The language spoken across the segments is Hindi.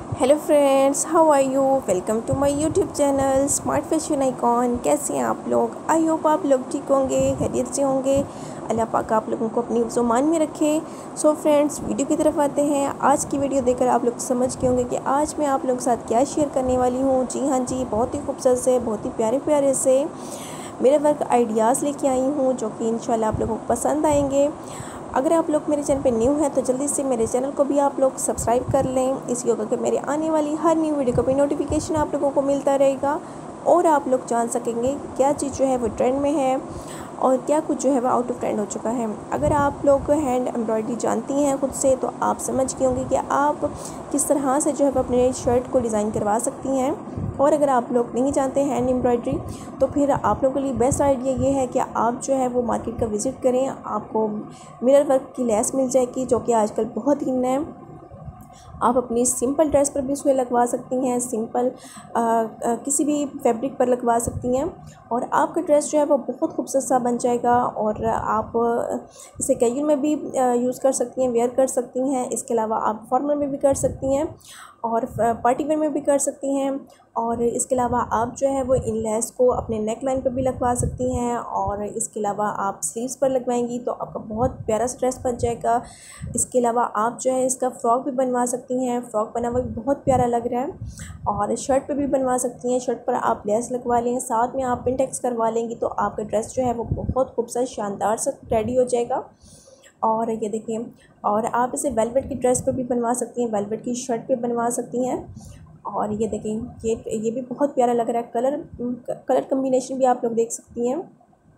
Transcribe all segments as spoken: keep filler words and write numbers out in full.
Hello friends, how are you. Welcome to my YouTube channel smart fashion icon. कैसे हैं आप लोग? आई होप आप लोग ठीक होंगे, खैरियत से होंगे। अल्लाह पाक आप लोगों को अपनी ज़ुबान में रखे। सो फ्रेंड्स, वीडियो की तरफ आते हैं। आज की वीडियो देखकर आप लोग समझ गए होंगे कि आज मैं आप लोगों के साथ क्या शेयर करने वाली हूँ। जी हाँ जी, बहुत ही खूबसूरत से, बहुत ही प्यारे प्यारे से मेरे वर्क आइडियाज़ लेके आई हूँ, जो कि इंशाल्लाह आप लोगों को पसंद आएंगे। अगर आप लोग मेरे चैनल पे न्यू हैं तो जल्दी से मेरे चैनल को भी आप लोग सब्सक्राइब कर लें। इसी होगा कि मेरी आने वाली हर न्यू वीडियो का भी नोटिफिकेशन आप लोगों को मिलता रहेगा और आप लोग जान सकेंगे कि क्या चीज़ जो है वो ट्रेंड में है और क्या कुछ जो है वो आउट ऑफ ट्रेंड हो चुका है। अगर आप लोग हैंड एम्ब्रॉयडरी जानती हैं खुद से तो आप समझ गए होंगे कि आप किस तरह से जो है वो अपने शर्ट को डिज़ाइन करवा सकती हैं। और अगर आप लोग नहीं जानते हैंड एम्ब्रॉयडरी तो फिर आप लोगों के लिए बेस्ट आइडिया ये है कि आप जो है वो मार्केट का विज़िट करें। आपको मिरर वर्क की लेस मिल जाएगी, जो कि आजकल बहुत इन है। आप अपनी सिंपल ड्रेस पर भी सुई लगवा सकती हैं, सिंपल आ, आ, किसी भी फैब्रिक पर लगवा सकती हैं और आपका ड्रेस जो है वो बहुत खूबसूरत सा बन जाएगा। और आप इसे कैजुअल में भी यूज़ कर सकती हैं, वेयर कर सकती हैं। इसके अलावा आप फॉर्मल में भी कर सकती हैं और पार्टी वेयर में भी कर सकती हैं। और इसके अलावा आप जो है वो इन लेस को अपने नेक लाइन पर भी लगवा सकती हैं और इसके अलावा आप स्लीव्स पर लगवाएंगी तो आपका बहुत प्यारा सा ड्रेस बन जाएगा। इसके अलावा आप जो है इसका फ़्रॉक भी बनवा सकती हैं। फ़्रॉक बना हुआ भी बहुत प्यारा लग रहा है और शर्ट पे भी बनवा सकती हैं। शर्ट पर आप लेस लगवा लें, साथ में आप पिनटेक्स करवा लेंगी तो आपका ड्रेस जो है वो बहुत खूबसूरत शानदार सा रेडी हो जाएगा। और ये देखिए, और आप इसे वेलवेट की ड्रेस पर भी बनवा सकती हैं, वेलवेट की शर्ट पे बनवा सकती हैं। और ये देखें, ये ये भी बहुत प्यारा लग रहा है। कलर कलर कम्बिनेशन भी आप लोग देख सकती हैं।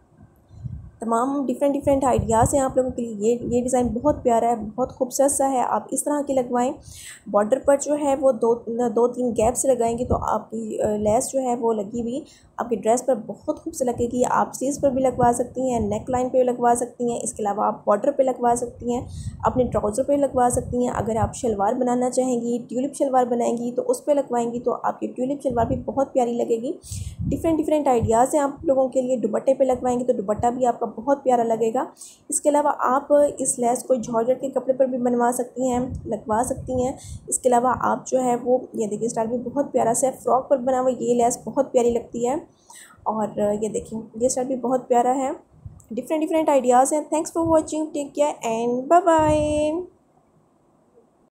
तमाम डिफरेंट डिफरेंट आइडियाज़ हैं आप लोगों के लिए। ये ये डिज़ाइन बहुत प्यारा है, बहुत खूबसूरत सा है। आप इस तरह की लगवाएं। बॉर्डर पर जो है वो दो दो तीन गैप से लगाएंगे तो आपकी लेस जो है वो लगी हुई आपकी ड्रेस पर बहुत खूबसूरत लगेगी। आप स्लीव्स पर भी लगवा सकती हैं, नेक लाइन पर भी लगवा सकती हैं। इसके अलावा आप बॉर्डर पर लगवा सकती हैं, अपने ट्राउज़र पर लगवा सकती हैं। अगर आप शलवार बनाना चाहेंगी, ट्यूलिप शलवार बनाएंगी तो उस पर लगवाएंगी तो आपकी ट्यूलिप शलवार भी बहुत प्यारी लगेगी। डिफरेंट डिफरेंट आइडियाज़ हैं आप लोगों के लिए। दुपट्टे पे लगवाएंगे तो दुपट्टा भी आपका बहुत प्यारा लगेगा। इसके अलावा आप इस लेस को जॉर्जेट के कपड़े पर भी बनवा सकती हैं, लगवा सकती हैं। इसके अलावा आप जो है वो ये देखिए, स्टाइल भी बहुत प्यारा सा है। फ्रॉक पर बना हुआ ये लेस बहुत प्यारी लगती है और ये देखिए, ये स्टाइल भी बहुत प्यारा है। डिफरेंट डिफरेंट आइडियाज़ हैं। Thanks for watching, take care and bye bye.